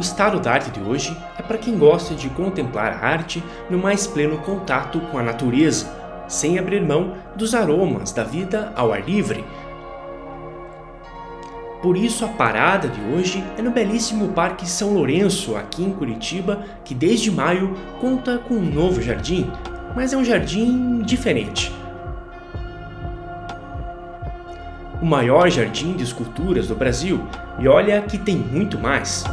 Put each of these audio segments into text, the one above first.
estado da arte de hoje é para quem gosta de contemplar a arte no mais pleno contato com a natureza, sem abrir mão dos aromas da vida ao ar livre. Por isso a parada de hoje é no belíssimo Parque São Lourenço, aqui em Curitiba, que desde maio conta com um novo jardim, mas é um jardim diferente. O maior jardim de esculturas do Brasil, e olha que tem muito mais.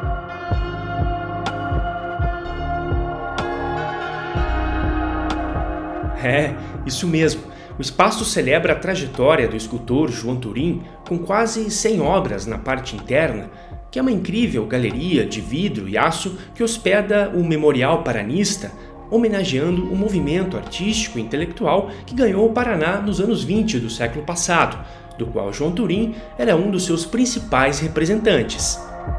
É, isso mesmo. O espaço celebra a trajetória do escultor João Turim, com quase 100 obras na parte interna, que é uma incrível galeria de vidro e aço que hospeda o Memorial Paranista, homenageando o movimento artístico e intelectual que ganhou o Paraná nos anos 20 do século passado, do qual João Turim era um dos seus principais representantes.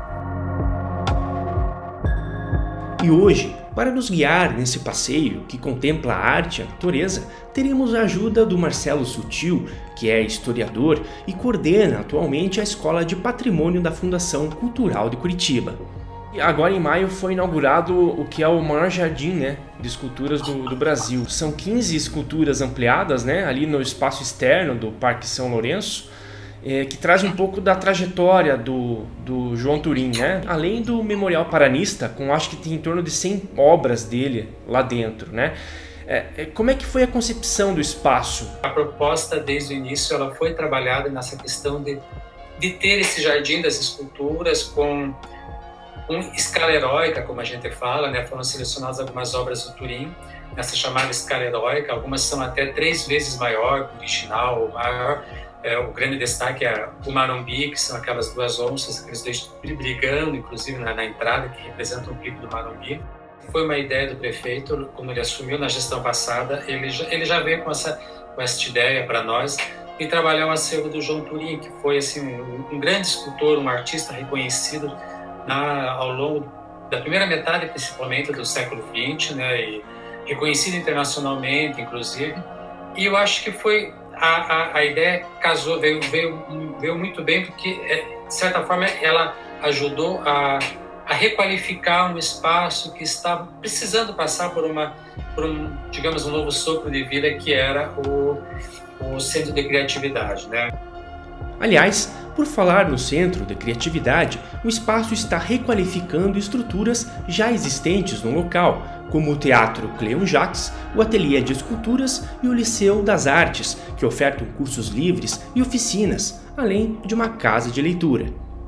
E hoje, para nos guiar nesse passeio que contempla a arte e a natureza, teremos a ajuda do Marcelo Sutil, que é historiador e coordena atualmente a Escola de Patrimônio da Fundação Cultural de Curitiba. E agora em maio foi inaugurado o que é o maior jardim, de esculturas do Brasil. São 15 esculturas ampliadas, ali no espaço externo do Parque São Lourenço, que traz um pouco da trajetória do João Turim, além do Memorial Paranista, com acho que tem em torno de 100 obras dele lá dentro. Como é que foi a concepção do espaço? A proposta desde o início ela foi trabalhada nessa questão de ter esse jardim das esculturas com escala heróica, como a gente fala, Foram selecionadas algumas obras do Turim nessa chamada escala heróica, algumas são até 3 vezes maior que o original, maior. O grande destaque é o Marumbi, que são aquelas 2 onças, aqueles 2 brigando, inclusive na entrada, que representam o pico do Marumbi. Foi uma ideia do prefeito, como ele assumiu na gestão passada, ele já veio com essa ideia para nós, e trabalhar o acervo do João Turim, que foi assim, um grande escultor, um artista reconhecido ao longo da primeira metade, principalmente, do século XX, e reconhecido internacionalmente, inclusive. E eu acho que foi a ideia casou, veio muito bem, porque, de certa forma, ela ajudou a requalificar um espaço que estava precisando passar por digamos, um novo sopro de vida, que era o Centro de Criatividade, Aliás, por falar no Centro de Criatividade, o espaço está requalificando estruturas já existentes no local, como o Teatro Cleon Jacques, o Ateliê de Esculturas e o Liceu das Artes, que ofertam cursos livres e oficinas, além de uma casa de leitura.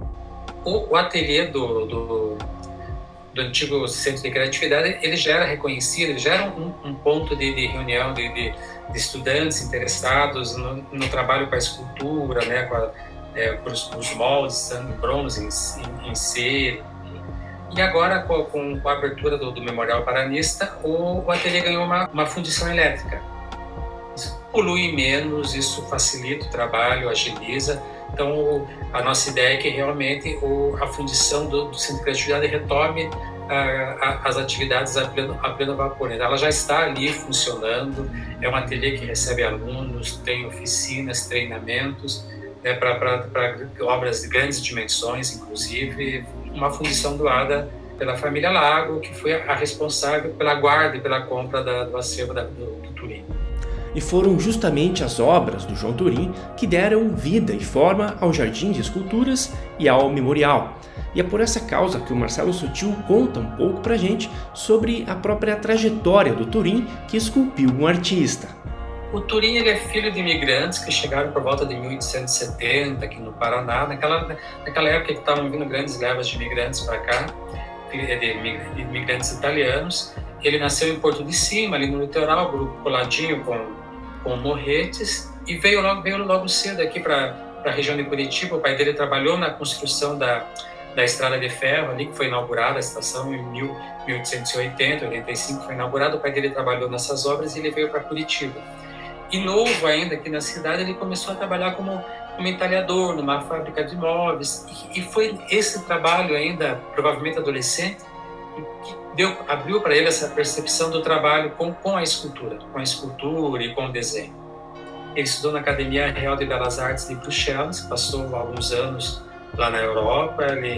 O ateliê do antigo Centro de Criatividade, ele já era reconhecido, ele já era um ponto de reunião de estudantes interessados no trabalho com a escultura, com os moldes, sangue, bronze em cera. E agora, com a abertura do Memorial Paranista, o ateliê ganhou uma fundição elétrica. Isso polui menos, isso facilita o trabalho, agiliza. Então, a nossa ideia é que realmente a fundição do Centro de Criatividade retome as atividades a pleno vapor. Ela já está ali funcionando, é um ateliê que recebe alunos, tem oficinas, treinamentos, para obras de grandes dimensões, inclusive. Uma fundição doada pela família Lago, que foi a responsável pela guarda e pela compra do acervo do Turim. E foram justamente as obras do João Turim que deram vida e forma ao Jardim de Esculturas e ao Memorial. E é por essa causa que o Marcelo Sutil conta um pouco pra gente sobre a própria trajetória do Turim, que esculpiu um artista. O Turim ele é filho de imigrantes que chegaram por volta de 1870 aqui no Paraná, naquela época que estavam vindo grandes levas de imigrantes para cá, de imigrantes italianos. Ele nasceu em Porto de Cima, ali no litoral, coladinho com Morretes, e veio logo cedo aqui para a região de Curitiba. O pai dele trabalhou na construção da estrada de ferro ali, que foi inaugurada a estação em 1880, 85 foi inaugurada. O pai dele trabalhou nessas obras e ele veio para Curitiba. E novo ainda aqui na cidade, ele começou a trabalhar como entalhador numa fábrica de móveis, e foi esse trabalho ainda, provavelmente adolescente, que abriu para ele essa percepção do trabalho com a escultura e com o desenho. Ele estudou na Academia Real de Belas Artes de Bruxelas, passou alguns anos lá na Europa. Ele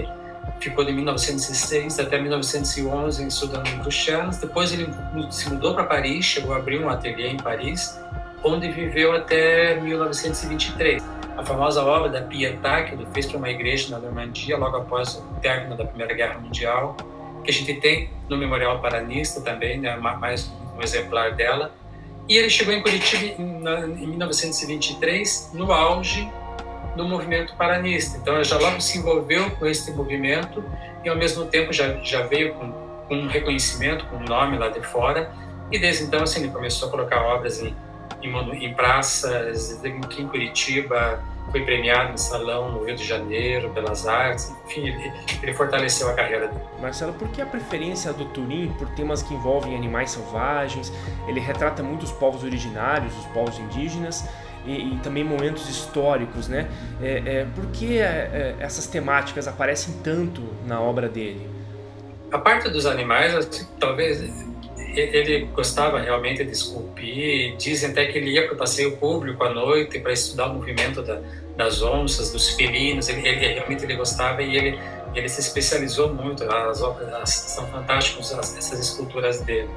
ficou de 1906 até 1911 estudando em Bruxelas. Depois ele se mudou para Paris, chegou a abrir um ateliê em Paris, onde viveu até 1923. A famosa obra da Pietà, que ele fez para uma igreja na Normandia, logo após o término da Primeira Guerra Mundial, que a gente tem no Memorial Paranista também, né, mais um exemplar dela. E ele chegou em Curitiba em 1923, no auge do movimento paranista. Então, ele já logo se envolveu com esse movimento e, ao mesmo tempo, já veio com um reconhecimento, com um nome lá de fora. E, desde então, assim, ele começou a colocar obras em praças, aqui em Curitiba, foi premiado em Salão, no Rio de Janeiro, Belas Artes, enfim, ele fortaleceu a carreira dele. Marcelo, por que a preferência do Turim por temas que envolvem animais selvagens? Ele retrata muitos povos originários, os povos indígenas, e também momentos históricos, né? Por que essas temáticas aparecem tanto na obra dele? A parte dos animais, assim, talvez ele gostava realmente de esculpir. Dizem até que ele ia para o passeio público à noite para estudar o movimento das onças, dos felinos. Ele realmente gostava e ele se especializou muito. As obras são fantásticas, essas esculturas dele.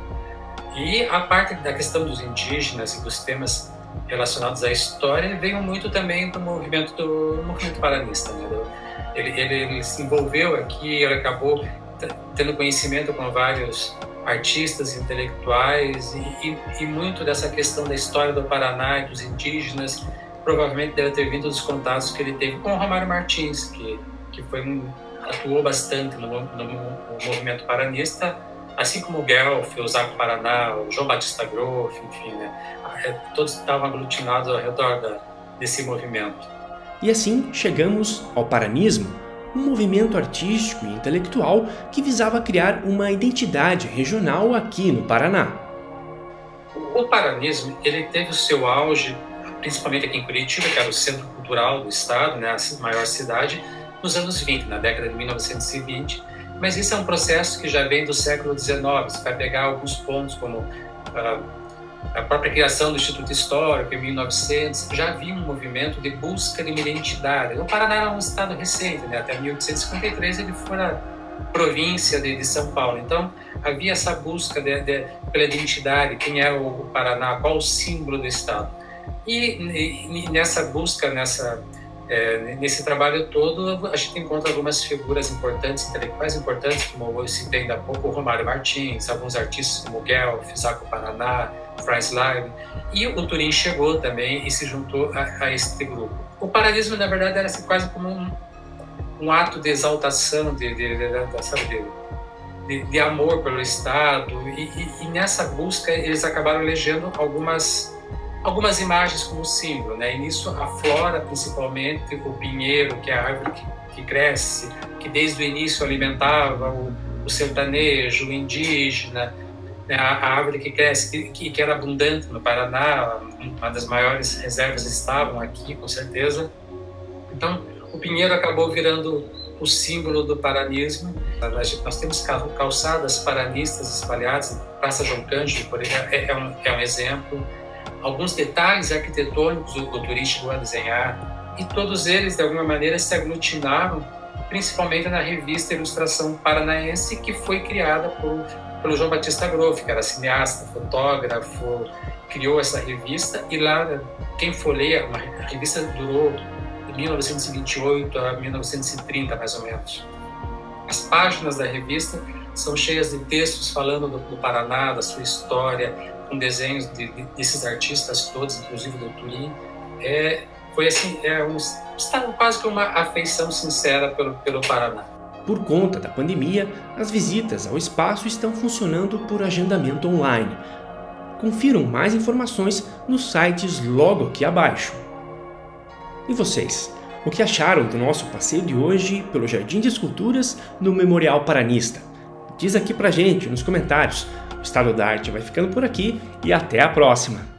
E a parte da questão dos indígenas e dos temas relacionados à história veio muito também do movimento paranista, né? Ele se envolveu aqui, ele acabou tendo conhecimento com vários artistas, intelectuais e muito dessa questão da história do Paraná e dos indígenas provavelmente deve ter vindo dos contatos que ele teve com o Romário Martins, que atuou bastante no movimento paranista, assim como o Guelph, o Zaco Paraná, o João Batista Groff, enfim, né? Todos estavam aglutinados ao redor desse movimento. E assim chegamos ao paranismo, um movimento artístico e intelectual que visava criar uma identidade regional aqui no Paraná. O paranismo ele teve o seu auge, principalmente aqui em Curitiba, que era o centro cultural do estado, né, a maior cidade, nos anos 20, na década de 1920. Mas isso é um processo que já vem do século XIX. Você vai pegar alguns pontos como a própria criação do Instituto Histórico em 1900, já havia um movimento de busca de uma identidade. O Paraná era um estado recente, né? Até 1853 ele foi a província de São Paulo. Então havia essa busca pela identidade, quem é o Paraná, qual o símbolo do estado. E nessa busca, nesse trabalho todo, a gente encontra algumas figuras importantes, intelectuais importantes, como eu citei ainda há pouco, o Romário Martins, alguns artistas como Guelph, Zaco Paraná, Franz Leib, e o Turim chegou também e se juntou a este grupo. O paranismo, na verdade, era quase como um ato de exaltação, de amor pelo Estado, e nessa busca eles acabaram elegendo algumas imagens como símbolo, né? E nisso aflora principalmente o pinheiro, que é a árvore que cresce, que desde o início alimentava o sertanejo, o indígena, né? A árvore que cresce, que era abundante no Paraná, uma das maiores reservas estavam aqui, com certeza. Então, o pinheiro acabou virando o símbolo do paranismo. Nós temos calçadas paranistas espalhadas, Praça João Cândido, por exemplo, é um exemplo. Alguns detalhes arquitetônicos o Turim chegou a desenhar, e todos eles, de alguma maneira, se aglutinaram, principalmente na revista Ilustração Paranaense, que foi criada pelo João Batista Groff, que era cineasta, fotógrafo, criou essa revista, e lá, quem folheia, a revista durou de 1928 a 1930, mais ou menos. As páginas da revista são cheias de textos falando do Paraná, da sua história, com desenhos desses artistas todos, inclusive do Turim. Foi assim, estava quase que uma afeição sincera pelo Paraná. Por conta da pandemia, as visitas ao espaço estão funcionando por agendamento online. Confiram mais informações nos sites logo aqui abaixo. E vocês? O que acharam do nosso passeio de hoje pelo Jardim de Esculturas no Memorial Paranista? Diz aqui pra gente nos comentários. O Estado da Arte vai ficando por aqui e até a próxima!